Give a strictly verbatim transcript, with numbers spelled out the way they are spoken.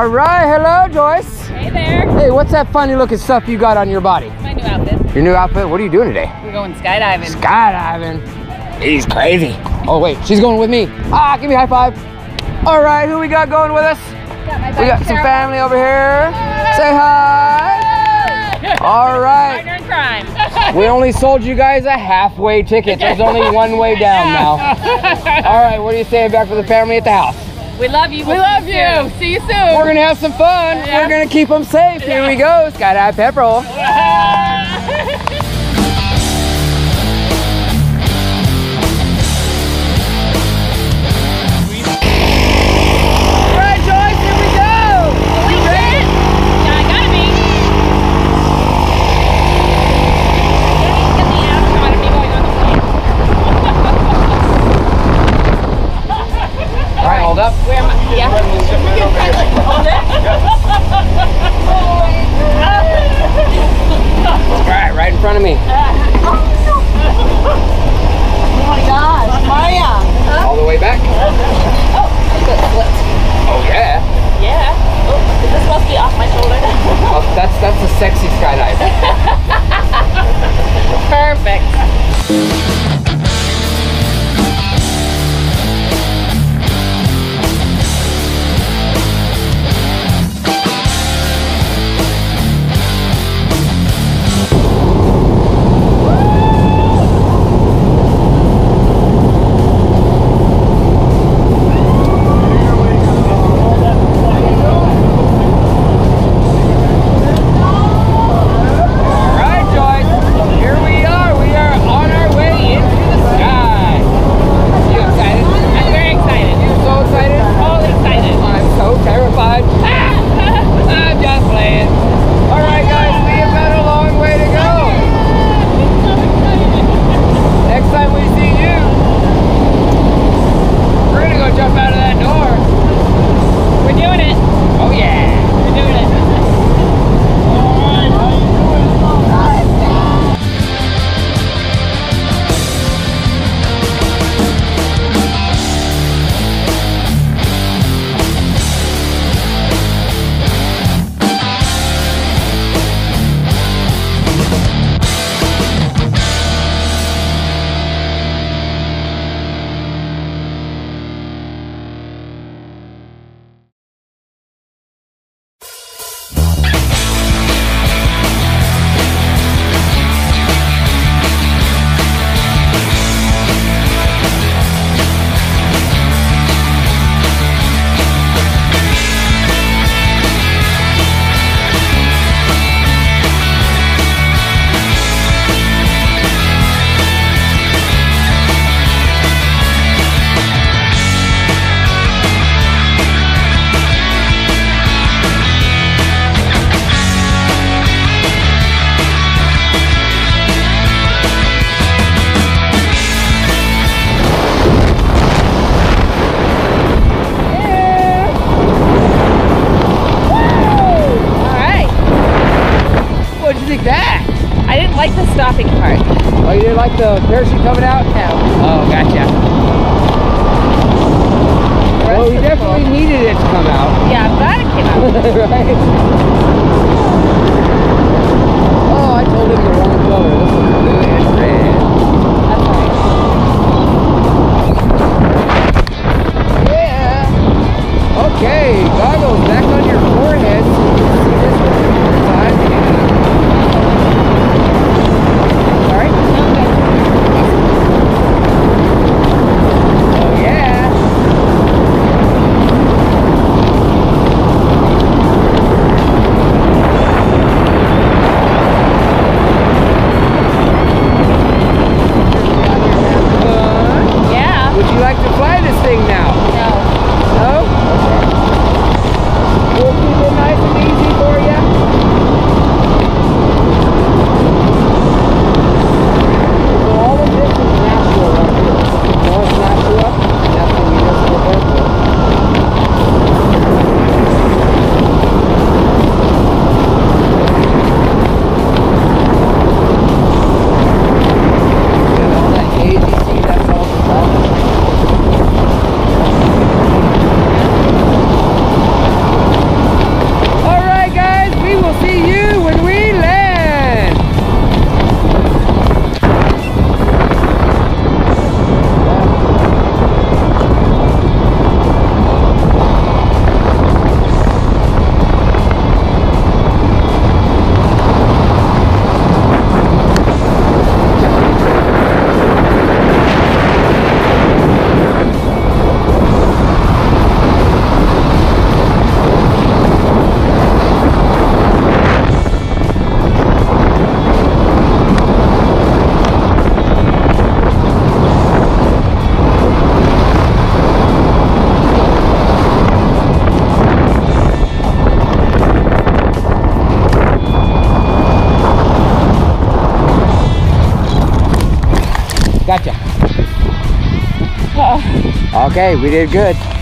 All right, hello, Joyce. Hey there. Hey, what's that funny looking stuff you got on your body? My new outfit. Your new outfit? What are you doing today? We're going skydiving. Skydiving. He's crazy. Oh wait, she's going with me. Ah, give me a high five. All right, who we got going with us? Got my We got some family over here. Say hi. All right. Partner in crime. We only sold you guys a halfway ticket. There's only one way down now. All right, what are you saying back for the family at the house? We love you. We love you. See you soon. We're gonna have some fun. Yeah. We're gonna keep them safe. Here we go. Skydive Pepperell. Hold up. Where am I? Yeah. Hold it. Gotcha. Okay, we did good.